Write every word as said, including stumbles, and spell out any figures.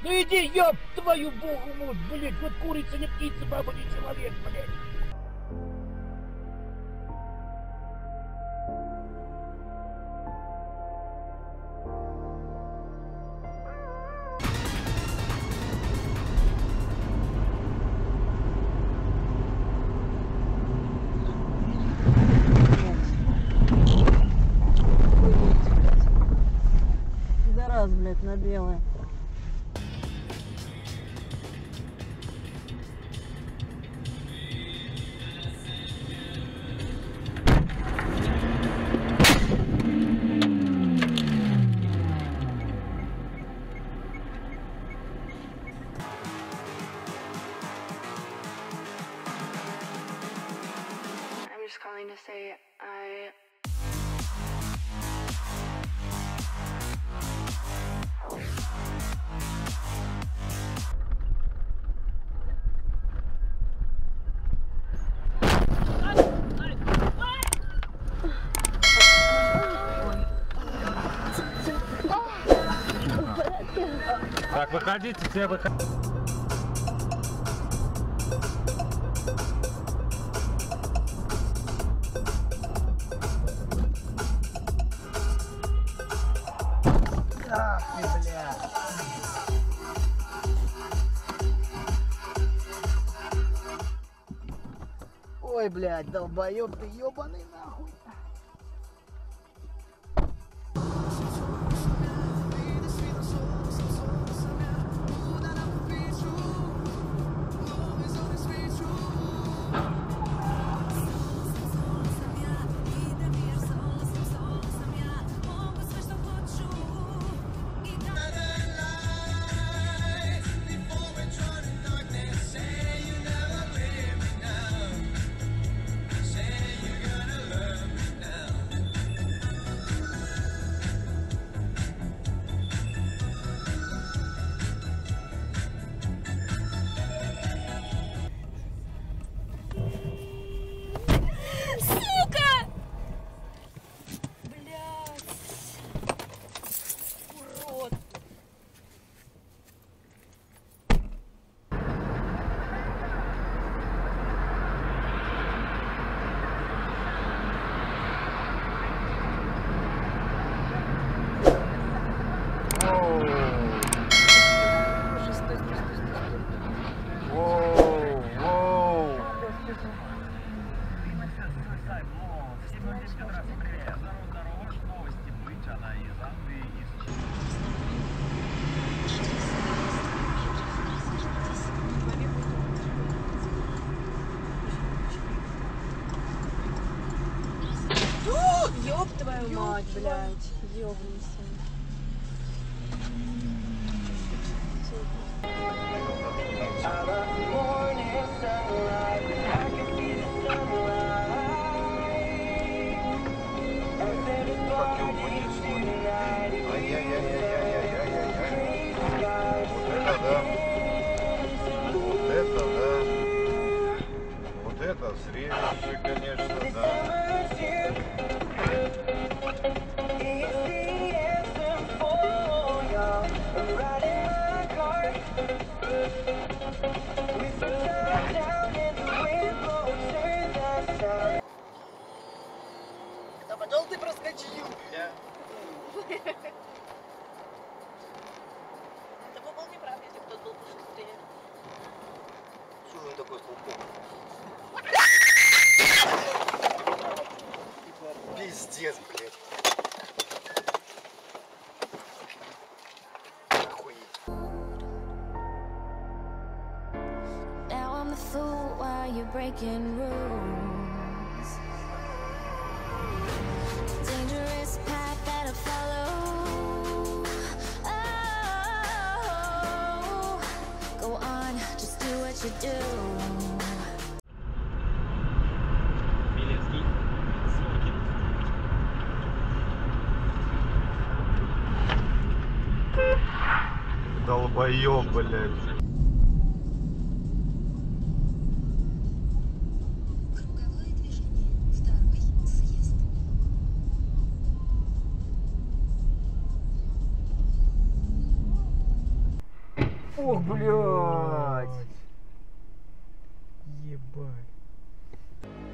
Ну иди, ёб твою богу, мать, блядь, вот курица не птица, баба не человек, блядь. Пидорас, блядь, на белое. I'm just calling to say I Так, выходите, все выходите. Ах ты, бля. Ой, блядь, долбоёб ты ёбаный нахуй. Ёб твою мать, блядь, ёбнись. Вот это зрелище, конечно, да. Кто пошел, ты проскочил? Я? Это был неправ, если кто был быстрее. Что же он такой полковник? Пиздец, блядь. Now I'm the fool while you're breaking rules. Dangerous path that I follow. Oh, go on, just do what you do. Долбоёб, блядь. Ох, блядь. Ебать.